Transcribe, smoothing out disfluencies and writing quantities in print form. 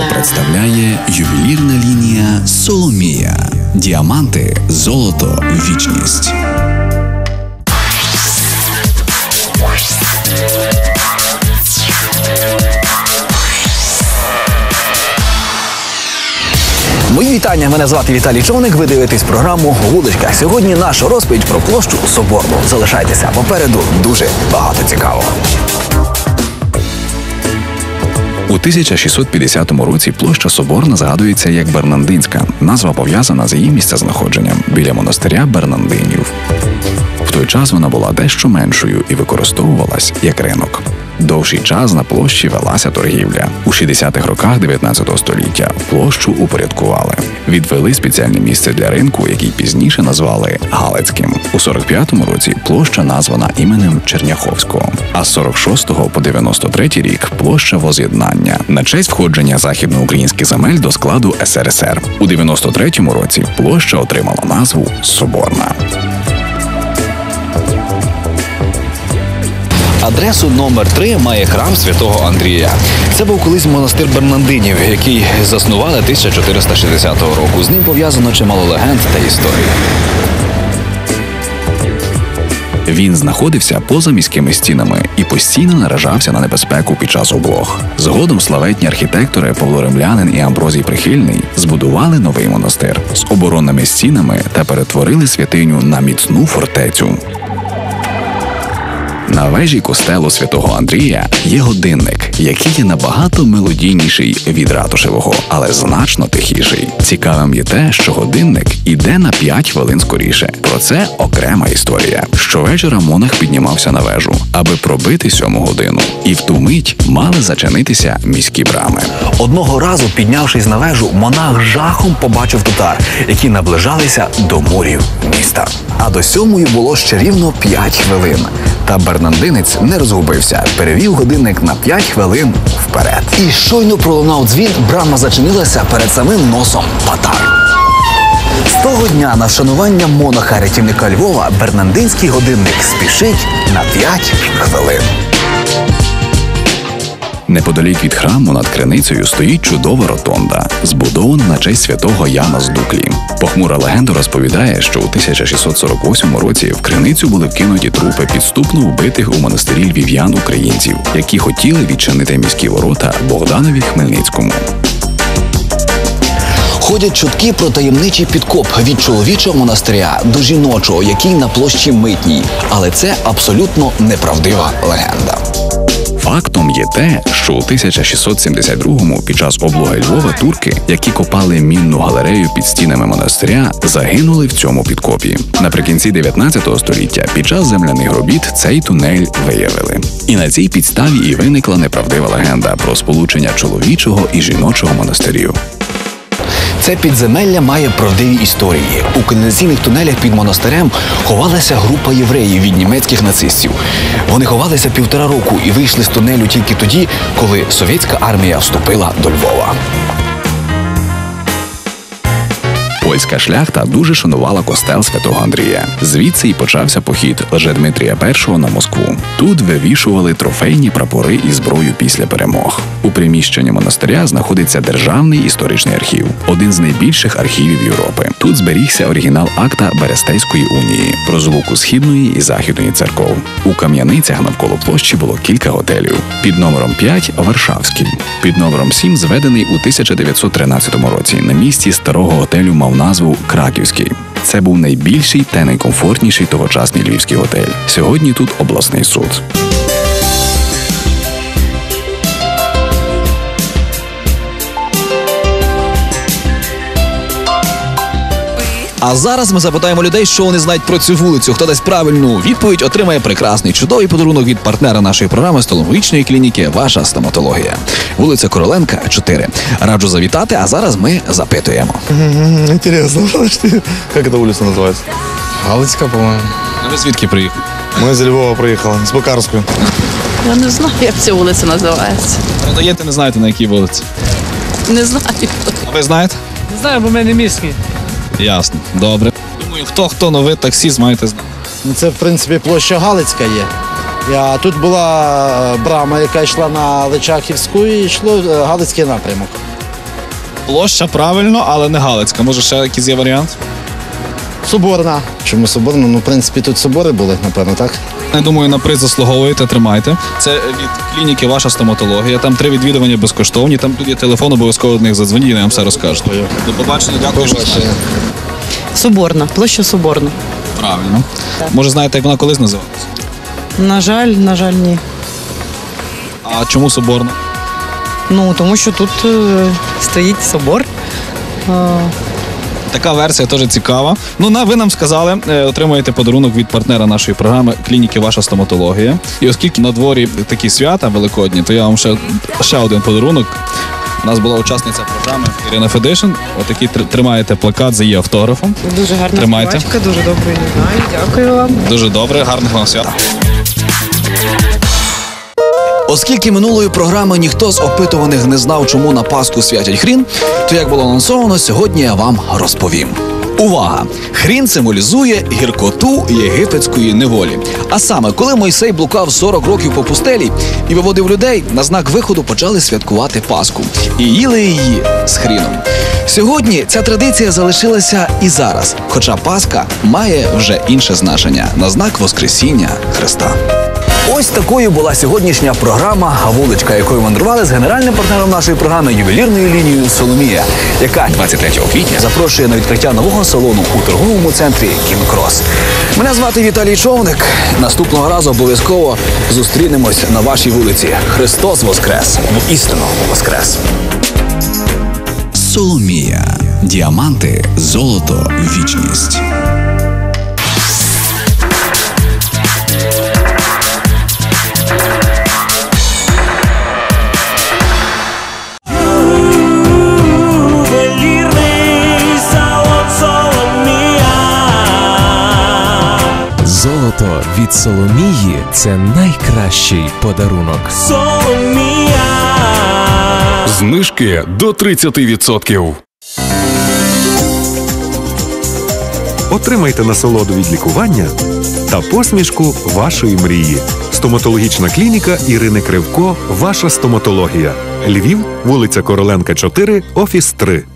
представляє ювелірна лінія «Соломія». Діаманти, золото, вічність. Мої вітання, мене звати Віталій Човник, ви дивитесь програму «Вуличка». Сьогодні наша розповідь про площу Соборну. Залишайтеся, попереду дуже багато цікавого. У 1650 році площа Соборна згадується як Бернандинська. Назва пов'язана з її місцезнаходженням біля монастиря Бернандинів. В той час вона була дещо меншою і використовувалась як ринок. Довший час на площі велася торгівля. У 60-х роках 19 століття площу упорядкували. Відвели спеціальне місце для ринку, який пізніше назвали Галицьким. У 45-му році площа названа іменем Черняховського, а з 46-го по 93-й рік площа Воз'єднання на честь входження західноукраїнських земель до складу СРСР. У 93-му році площа отримала назву Соборна. Адресу номер 3 має храм святого Андрія. Це був колись монастир Бернандинів, який заснували 1460 року. З ним пов'язано чимало легенд та історій. Він знаходився поза міськими стінами і постійно наражався на небезпеку під час облог. Згодом славетні архітектори Павло Римлянин і Амброзій Прихильний збудували новий монастир з оборонними стінами та перетворили святиню на міцну фортецю. На вежі костелу святого Андрія є годинник, який є набагато мелодійніший від ратушевого, але значно тихіший. Цікавим є те, що годинник іде на 5 хвилин скоріше. Про це окрема історія. Щовечора монах піднімався на вежу, аби пробити 7-му годину. І в ту мить мали зачинитися міські брами. Одного разу, піднявшись на вежу, монах жахом побачив татар, які наближалися до мурів міста. А до 7-ї було ще рівно 5 хвилин. Та бернандинець не розгубився, перевів годинник на 5 хвилин вперед. І щойно пролунав дзвін, брама зачинилася перед самим носом татар. З того дня на вшанування монаха-рятівника Львова бернандинський годинник спішить на 5 хвилин. Неподалік від храму над криницею стоїть чудова ротонда, збудована на честь святого Яна з Дуклі. Похмура легенда розповідає, що у 1648 році в криницю були вкинуті трупи підступно вбитих у монастирі львів'ян українців, які хотіли відчинити міські ворота Богданові Хмельницькому. Ходять чутки про таємничий підкоп від чоловічого монастиря до жіночого, який на площі Митній. Але це абсолютно неправдива легенда. Фактом є те, що у 1672-му під час облоги Львова турки, які копали мінну галерею під стінами монастиря, загинули в цьому підкопі. Наприкінці 19 століття під час земляних робіт цей тунель виявили. І на цій підставі і виникла неправдива легенда про сполучення чоловічого і жіночого монастирів. Це підземелля має правдиві історії. У каналізаційних тунелях під монастирем ховалася група євреїв від німецьких нацистів. Вони ховалися 1,5 року і вийшли з тунелю тільки тоді, коли совєтська армія вступила до Львова. Польська шляхта дуже шанувала костел святого Андрія. Звідси й почався похід Лжедмитрія І на Москву. Тут вивішували трофейні прапори і зброю після перемог. У приміщенні монастиря знаходиться Державний історичний архів, один з найбільших архівів Європи. Тут зберігся оригінал акта Берестейської унії про злуку Східної і Західної церков. У Кам'яницях навколо площі було кілька готелів. Під номером 5 – Варшавський. Під номером 7 зведений у 1913 році на місці старого готелю мав назву Краківський. Це був найбільший та найкомфортніший тогочасний львівський готель. Сьогодні тут обласний суд. А зараз ми запитаємо людей, що вони знають про цю вулицю. Хто дасть правильну відповідь, отримає прекрасний, чудовий подарунок від партнера нашої програми стоматологічної клініки «Ваша стоматологія». Вулиця Короленка, 4. Раджу завітати, а зараз ми запитуємо. Интересно, как эта улица называется? Галицька, по-моєму. А ви звідки приїхали? Мы из Львова приехали, с Бокарскую. Я не знаю, як ця вулиця називається. Продаєте, не знаєте, на якій вулиці? Не знаю. А ви знаєте? Не знаю, бо ми не міські. Ясно, добре. Думаю, хто, но ви таксіст маєте знати. Це, в принципі, площа Галицька є. А тут була брама, яка йшла на Личаківську, і йшло Галицький напрямок. Площа правильно, але не Галицька. Може ще якийсь є варіант? Соборна. Чому Соборна? Ну, в принципі, тут собори були, напевно, так? Я думаю, на приз заслуговуєте, тримайте. Це від клініки «Ваша стоматологія». Там 3 відвідування безкоштовні. Там тут є телефон, обов'язково до них задзвоніть, я вам все розкажу. До побачення, дякую. що Побачення. Соборна, площа Соборна. Правильно. Може, знаєте, як вона колись називалася? На жаль, ні. А чому Соборна? Ну, тому що тут стоїть собор. Така версія теж цікава. Ну, ви нам сказали, отримуєте подарунок від партнера нашої програми клініки «Ваша стоматологія». І оскільки на дворі такі свята великодні, то я вам ще один подарунок. У нас була учасниця програми Ірина Федишин. Отакий тримаєте плакат за її автографом. Дуже гарна Тримайте. співачка, дуже добре її знаю. Дякую вам. Дуже добре, гарних вам свят. Оскільки минулої програми ніхто з опитуваних не знав, чому на Пасху святять хрін, то, як було анонсовано, сьогодні я вам розповім. Увага! Хрін символізує гіркоту єгипетської неволі. А саме, коли Мойсей блукав 40 років по пустелі і виводив людей, на знак виходу почали святкувати Пасху. І їли її з хріном. Сьогодні ця традиція залишилася і зараз, хоча Пасха має вже інше значення – на знак Воскресіння Христа. Ось такою була сьогоднішня програма «Вуличка», якою мандрували з генеральним партнером нашої програми ювелірною лінією «Соломія», яка 23 квітня запрошує на відкриття нового салону у торговому центрі «Кінкрос». Мене звати Віталій Човник. Наступного разу обов'язково зустрінемось на вашій вулиці. Христос Воскрес! Воістину Воскрес! Соломія. Діаманти, золото, вічність. Золото від Соломії – це найкращий подарунок. Соломія. Знижки до 30%. Отримайте насолоду від лікування та посмішку вашої мрії. Стоматологічна клініка Ірини Кривко «Ваша стоматологія». Львів, вулиця Короленка, 4, офіс 3.